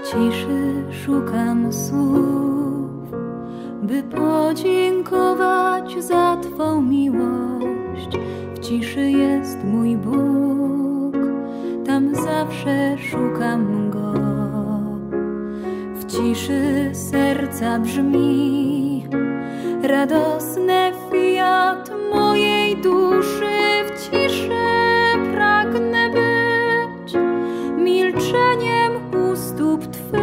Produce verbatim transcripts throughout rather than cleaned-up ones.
ciszy szukam słów, by podziękować za Twą miłość. W ciszy jest mój Bóg, tam zawsze szukam Go. W ciszy serca brzmi radosne fiat mojej duszy. W ciszy pragnę być milczeniem u stóp Twych.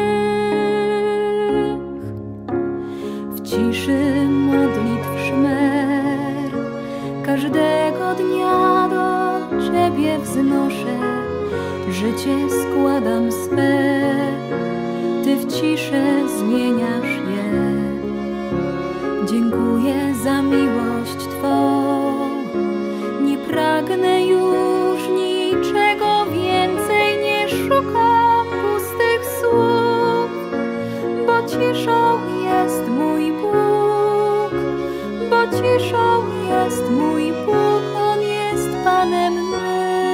W ciszy modlitw szmer każdego dnia do Ciebie wznoszę, życie składam swe, Ty w ciszę zmieniasz je. Dziękuję za miłość Twą, nie pragnę już niczego więcej, nie szukam pustych słów, bo ciszą jest mój Bóg, bo ciszą jest mój Bóg, On jest Panem mym.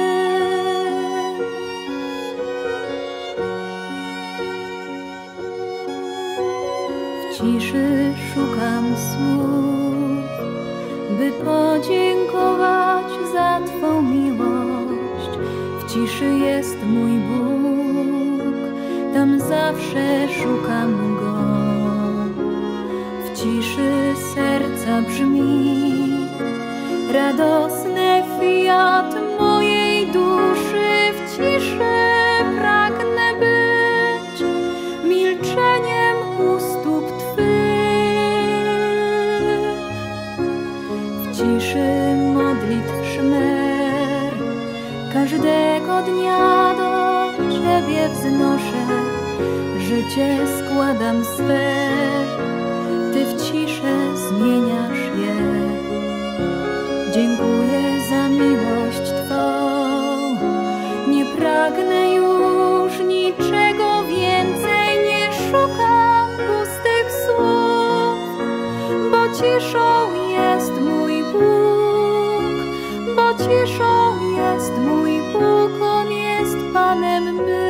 W ciszy szukam słów, by podziękować za Twą miłość. W ciszy jest mój Bóg, tam zawsze szukam Go. W ciszy serca brzmi radosne fiat mojej duszy. W ciszy pragnę być milczeniem u stóp Twych. W ciszy modlitw szmer każdego dnia do Ciebie wznoszę, życie składam swe, Ty w ciszę zmieniasz je. Dziękuję za miłość Twą, nie pragnę już niczego więcej, nie szukam pustych słów, bo ciszą jest mój Bóg, bo ciszą jest mój Bóg, On jest Panem mym.